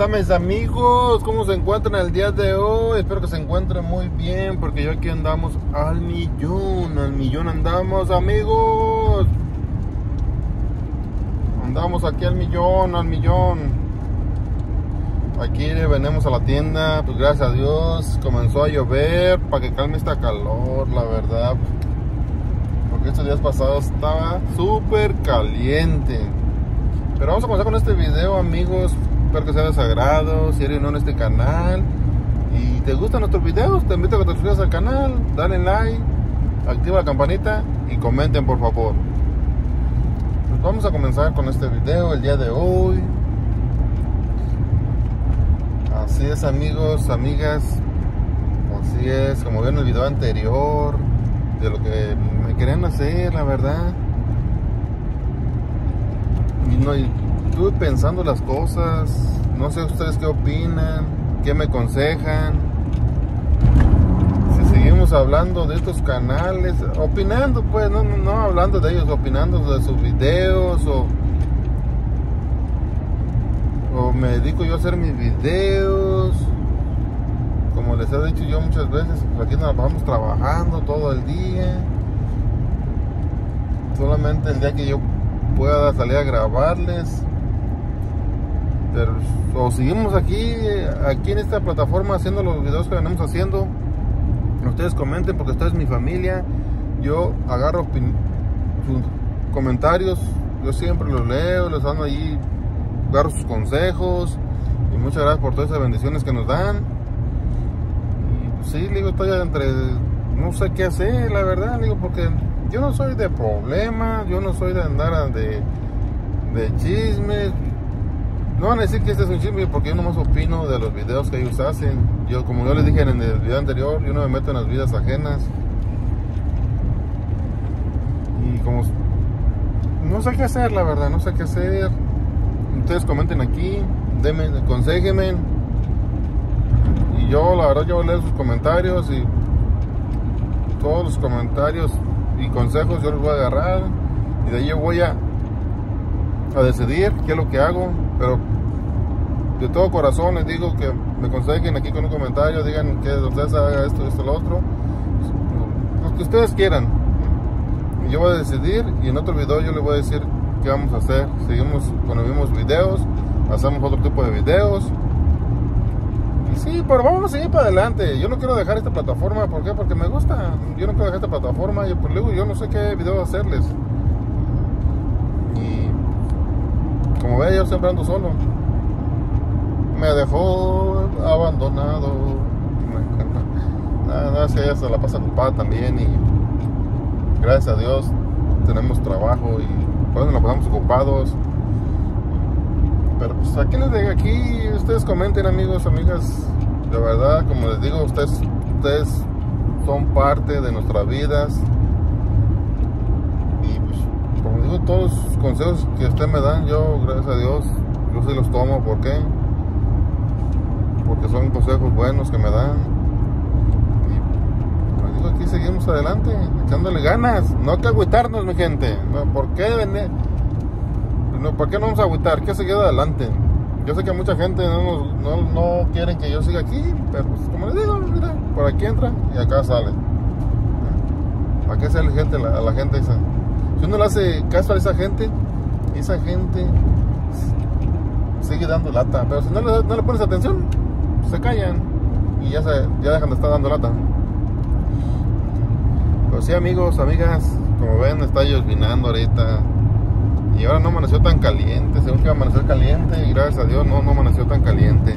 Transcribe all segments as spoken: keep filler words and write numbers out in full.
están mis amigos? ¿Cómo se encuentran el día de hoy? Espero que se encuentren muy bien, porque yo aquí andamos al millón, al millón andamos, amigos. Andamos aquí al millón, al millón. Aquí venimos a la tienda, pues gracias a Dios comenzó a llover para que calme esta calor, la verdad. Porque estos días pasados estaba súper caliente. Pero vamos a comenzar con este video, amigos. Espero que sea de su agrado. Si eres nuevo en este canal y te gustan nuestros videos, te invito a que te suscribas al canal, dale like, activa la campanita y comenten, por favor. Pues vamos a comenzar con este video el día de hoy. Así es, amigos, amigas. Así es, como vieron en el video anterior, de lo que me querían hacer, la verdad. Y no, y estuve pensando las cosas. No sé ustedes qué opinan, qué me aconsejan. Si seguimos hablando de estos canales, opinando, pues, no, no, no hablando de ellos, opinando de sus videos, o, o me dedico yo a hacer mis videos. Como les he dicho yo muchas veces, aquí nos vamos trabajando todo el día. Solamente el día que yo pueda salir a grabarles. Pero o seguimos aquí aquí en esta plataforma haciendo los videos que venimos haciendo. Ustedes comenten, porque ustedes es mi familia. Yo agarro sus comentarios, yo siempre los leo, les ando allí, agarro sus consejos. Y muchas gracias por todas esas bendiciones que nos dan. Y pues, sí, digo, estoy entre, no sé qué hacer, la verdad, digo, porque yo no soy de problemas, yo no soy de andar de, de chismes. No van a decir que este es un chisme, porque yo nomás opino de los videos que ellos hacen. Yo, como yo les dije en el video anterior, yo no me meto en las vidas ajenas. Y como no sé qué hacer, la verdad, no sé qué hacer. Ustedes comenten aquí, denme, aconséjenme. Y yo, la verdad, yo voy a leer sus comentarios, y todos los comentarios y consejos yo los voy a agarrar, y de ahí yo voy a a decidir qué es lo que hago. Pero de todo corazón les digo que me aconsejen aquí con un comentario, digan que ustedes hagan esto, esto, lo otro, lo que ustedes quieran, y yo voy a decidir. Y en otro video yo les voy a decir qué vamos a hacer. Seguimos con los mismos videos, hacemos otro tipo de videos. Y sí, pero vamos a seguir para adelante. Yo no quiero dejar esta plataforma. ¿Por qué? Porque me gusta. Yo no quiero dejar esta plataforma. Yo, pues, luego, yo no sé qué video hacerles. Y como ve, yo siempre ando solo. Me dejó abandonado. Nada, nada, es que ella se la pasa ocupada también. Y gracias a Dios tenemos trabajo, y por eso nos pasamos ocupados. Pero pues aquí les digo, aquí ustedes comenten, amigos, amigas. De verdad, como les digo, ustedes, ustedes son parte de nuestras vidas. Y pues, como digo, todos los consejos que ustedes me dan, yo, gracias a Dios, yo sí los tomo. ¿Por qué? Porque son consejos buenos que me dan. Y como digo, aquí seguimos adelante, echándole ganas. No hay que agüitarnos, mi gente. No, ¿por qué venir? No, ¿por qué no vamos a agüitar? Hay que seguir adelante. Yo sé que mucha gente no, no, no quieren que yo siga aquí, pero pues, como les digo, mira, por aquí entra y acá sale. ¿Para qué hacerle gente a la gente esa? Si uno le hace caso a esa gente, esa gente sigue dando lata. Pero si no le, no le pones atención, se callan y ya, se, ya dejan de estar dando lata. Pero sí, amigos, amigas, como ven, está llovinando ahorita. Y ahora no amaneció tan caliente, según que iba a amanecer caliente, y gracias a Dios no, no amaneció tan caliente.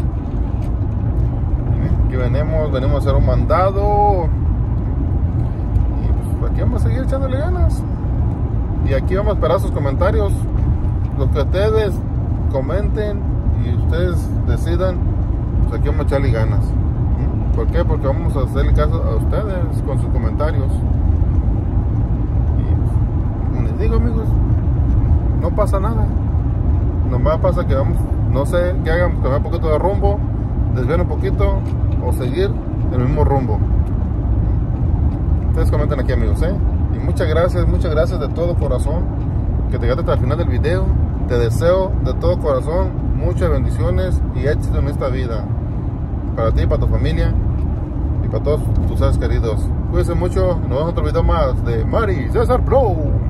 Aquí venimos, venimos a hacer un mandado. Y pues aquí vamos a seguir echándole ganas. Y aquí vamos a esperar sus comentarios. Los que ustedes comenten y ustedes decidan, pues aquí vamos a echarle ganas. ¿Por qué? Porque vamos a hacerle caso a ustedes con sus comentarios. Y como les digo, amigos, no pasa nada. Nomás pasa que vamos, no sé, que hagan, cambiar un poquito de rumbo, desviar un poquito, o seguir en el mismo rumbo. Ustedes comenten aquí, amigos, ¿eh? Y muchas gracias, muchas gracias de todo corazón que te llegaste hasta el final del video. Te deseo de todo corazón muchas bendiciones y éxito en esta vida. Para ti, para tu familia y para todos tus seres queridos. Cuídense mucho. Nos vemos en otro video más de Mari César Pro.